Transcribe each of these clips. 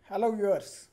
Hello viewers,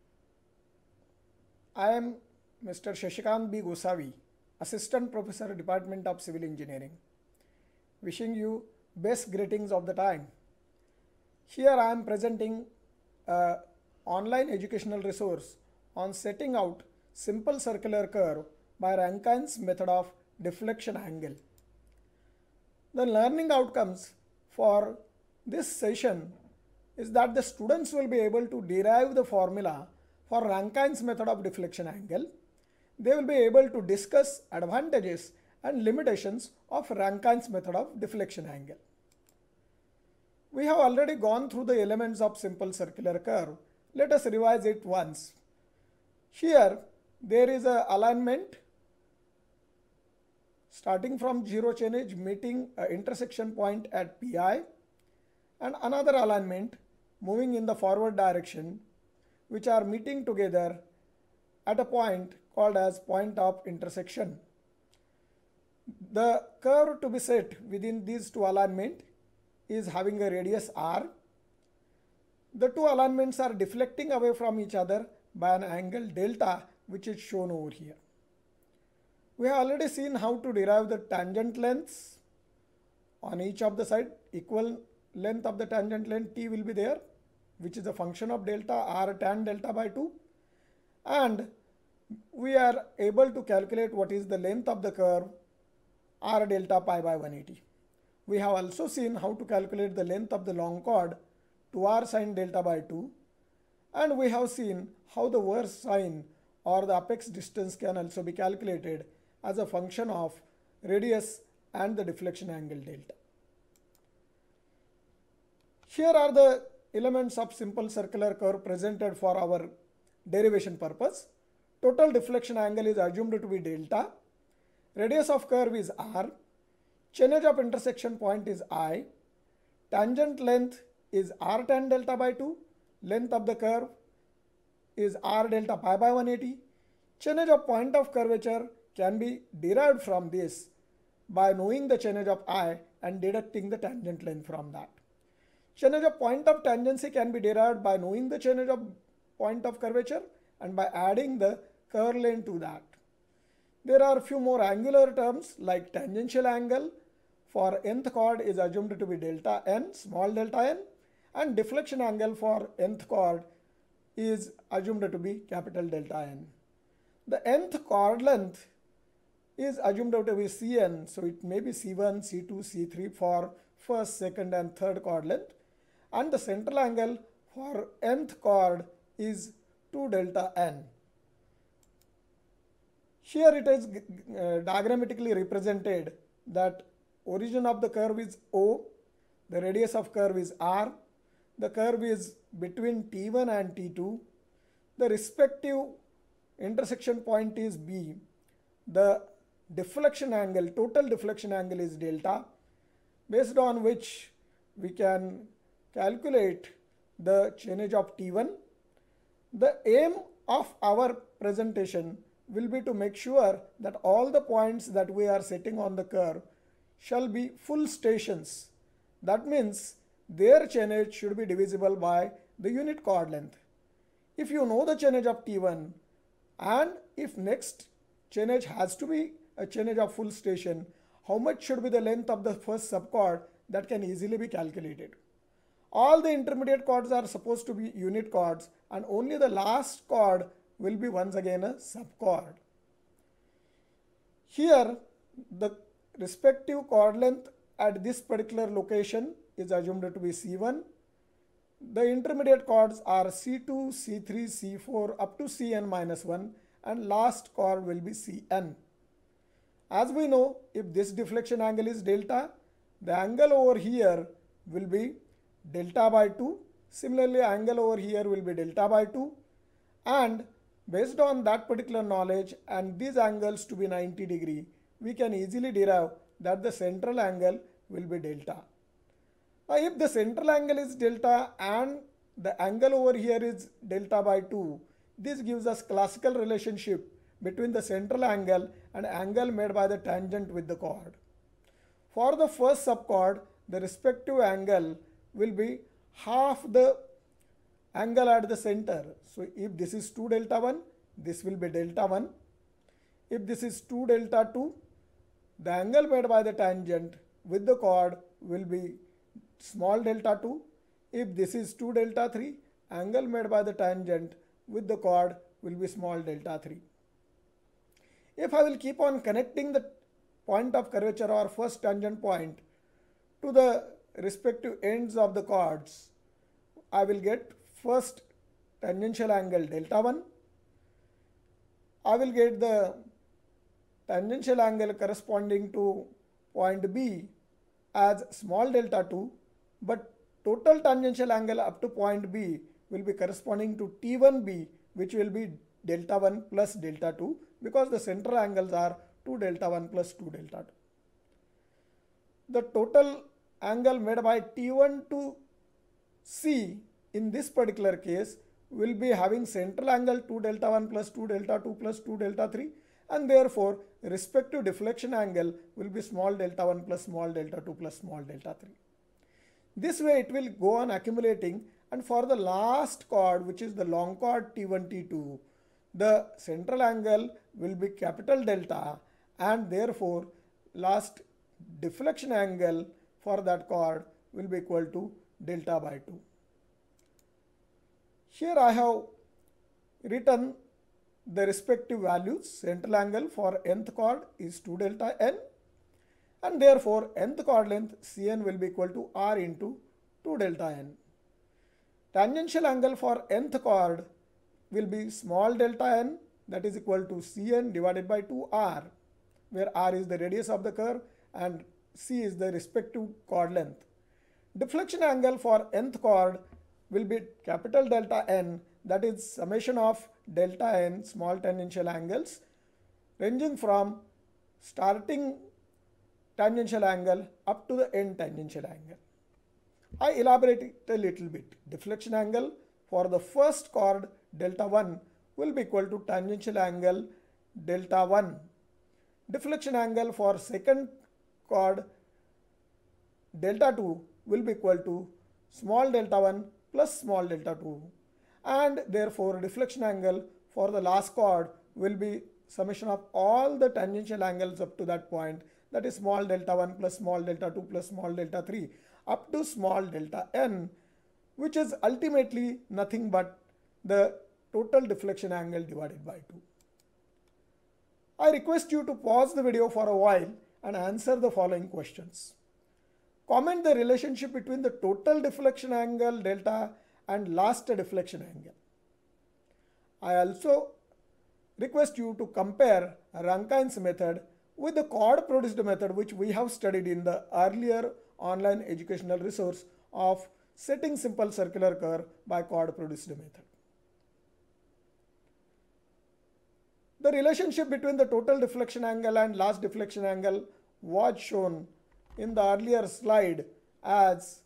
I am Mr. Shashikant B. Gosavi, Assistant Professor, Department of Civil Engineering, wishing you best greetings of the time. Here I am presenting an online educational resource on setting out simple circular curve by Rankines method of deflection angle. The learning outcomes for this session is that the students will be able to derive the formula for Rankines method of deflection angle. They will be able to discuss advantages and limitations of Rankines method of deflection angle. We have already gone through the elements of simple circular curve. Let us revise it once. Here there is a alignment starting from zero chainage meeting an intersection point at Pi, and another alignment moving in the forward direction, which are meeting together at a point called as point of intersection. The curve to be set within these two alignments is having a radius r. The two alignments are deflecting away from each other by an angle delta, which is shown over here. We have already seen how to derive the tangent lengths on each of the side. Equal length of the tangent length t will be there, which is a function of delta r tan delta by 2, and we are able to calculate what is the length of the curve r delta pi by 180. We have also seen how to calculate the length of the long chord 2r sine delta by 2, and we have seen how the verse sine or the apex distance can also be calculated as a function of radius and the deflection angle delta. Here are the elements of simple circular curve presented for our derivation purpose. Total deflection angle is assumed to be delta. Radius of curve is r. Chainage of intersection point is I. Tangent length is r tan delta by 2. Length of the curve is r delta pi by 180. Chainage of point of curvature can be derived from this by knowing the chainage of I and deducting the tangent length from that. Chainage of point of tangency can be derived by knowing the chainage of point of curvature and by adding the curve length to that. There are a few more angular terms like tangential angle for nth chord is assumed to be delta n, small delta n, and deflection angle for nth chord is assumed to be capital delta n. The nth chord length is assumed to be Cn, so it may be C1, C2, C3 for first, second and third chord length, and the central angle for nth chord is 2 delta n. Here it is diagrammatically represented that origin of the curve is O, the radius of curve is r, the curve is between T1 and T2, the respective intersection point is B, the deflection angle, total deflection angle is delta, based on which we can calculate the chainage of T1. The aim of our presentation will be to make sure that all the points that we are setting on the curve shall be full stations. That means their chainage should be divisible by the unit chord length. If you know the chainage of T1 and if next chainage has to be a chainage of full station, how much should be the length of the first subchord, that can easily be calculated. All the intermediate chords are supposed to be unit chords and only the last chord will be once again a subchord. Here the respective chord length at this particular location is assumed to be C1. The intermediate chords are C2, C3, C4 up to Cn minus 1 and last chord will be Cn. As we know, if this deflection angle is delta, the angle over here will be delta by 2. Similarly, angle over here will be delta by 2, and based on that particular knowledge and these angles to be 90 degree, we can easily derive that the central angle will be delta. Now, if the central angle is delta and the angle over here is delta by 2, this gives us classical relationship between the central angle and angle made by the tangent with the chord. For the first subchord, the respective angle will be half the angle at the center. So if this is 2 delta 1, this will be delta 1. If this is 2 delta 2, the angle made by the tangent with the chord will be small delta 2. If this is 2 delta 3, angle made by the tangent with the chord will be small delta 3. If I will keep on connecting the point of curvature or first tangent point to the respective ends of the chords, I will get first tangential angle delta 1. I will get the tangential angle corresponding to point B as small delta 2, but total tangential angle up to point B will be corresponding to T1B, which will be delta 1 plus delta 2, because the central angles are 2 delta 1 plus 2 delta 2. The total angle made by T1 to C in this particular case will be having central angle 2 delta 1 plus 2 delta 2 plus 2 delta 3, and therefore respective deflection angle will be small delta 1 plus small delta 2 plus small delta 3. This way it will go on accumulating, and for the last chord, which is the long chord T1 T2, the central angle will be capital delta, and therefore last deflection angle for that chord will be equal to delta by 2. Here I have written the respective values. Central angle for nth chord is 2 delta n, and therefore nth chord length Cn will be equal to r into 2 delta n. Tangential angle for nth chord will be small delta n, that is equal to Cn divided by 2r, where r is the radius of the curve and c is the respective chord length. Deflection angle for nth chord will be capital delta n, that is summation of delta n small tangential angles ranging from starting tangential angle up to the end tangential angle. I elaborate it a little bit. Deflection angle for the first chord delta 1 will be equal to tangential angle delta 1. Deflection angle for second chord delta 2 will be equal to small delta 1 plus small delta 2, and therefore deflection angle for the last chord will be summation of all the tangential angles up to that point, that is small delta 1 plus small delta 2 plus small delta 3 up to small delta n, which is ultimately nothing but the total deflection angle divided by 2. I request you to pause the video for a while and answer the following questions. Comment the relationship between the total deflection angle delta and last deflection angle. I also request you to compare Rankines method with the chord produced method, which we have studied in the earlier online educational resource of setting simple circular curve by chord produced method. The relationship between the total deflection angle and last deflection angle was shown in the earlier slide as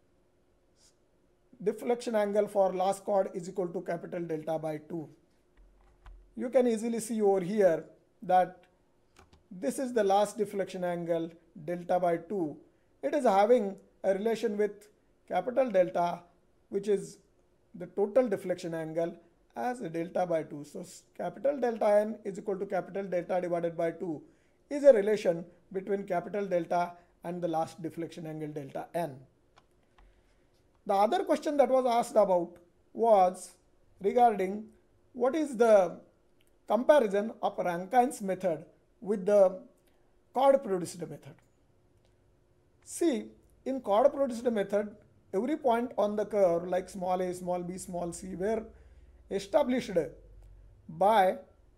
deflection angle for last chord is equal to capital delta by 2. You can easily see over here that this is the last deflection angle delta by 2. It is having a relation with capital delta, which is the total deflection angle, as a delta by 2. So capital delta n is equal to capital delta divided by 2 is a relation between capital delta and the last deflection angle delta n. The other question that was asked about was regarding what is the comparison of Rankines method with the chord produced method. See, in chord produced method, every point on the curve like small a, small b, small c were established by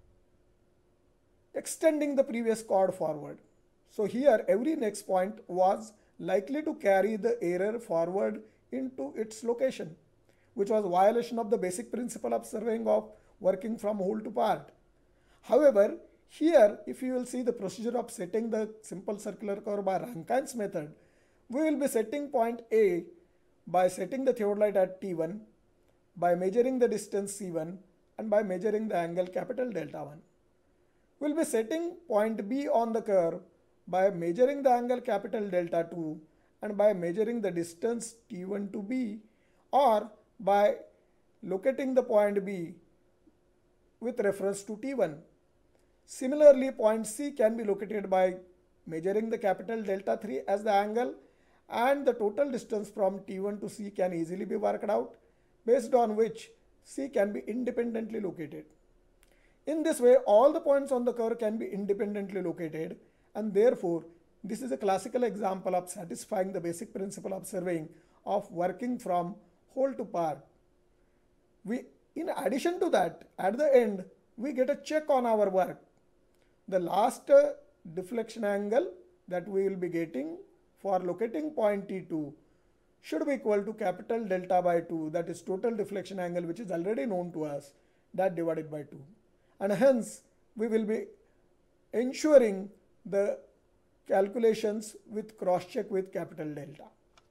extending the previous chord forward. So here every next point was likely to carry the error forward into its location, which was violation of the basic principle of surveying of working from whole to part. However, here if you will see the procedure of setting the simple circular curve by Rankines method, we will be setting point A by setting the theodolite at T1, by measuring the distance C1, and by measuring the angle capital delta 1. We will be setting point B on the curve by measuring the angle capital delta 2 and by measuring the distance T1 to B, or by locating the point B with reference to T1. Similarly, point C can be located by measuring the capital delta 3 as the angle, and the total distance from T1 to C can easily be worked out, based on which C can be independently located. In this way, all the points on the curve can be independently located, and therefore this is a classical example of satisfying the basic principle of surveying of working from whole to part. In addition to that, at the end, we get a check on our work. The last deflection angle that we will be getting for locating point T2 should be equal to capital delta by 2, that is total deflection angle, which is already known to us, that divided by 2. And hence, we will be ensuring the calculations with cross check with capital delta.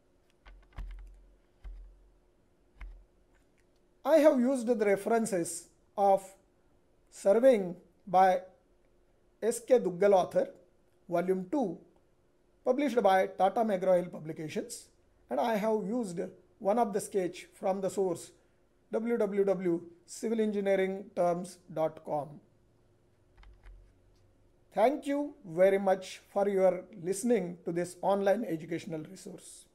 I have used the references of Surveying by S.K. Duggal author, volume 2, published by Tata McGraw-Hill Publications, and I have used one of the sketch from the source www.civilengineeringterms.com. Thank you very much for your listening to this online educational resource.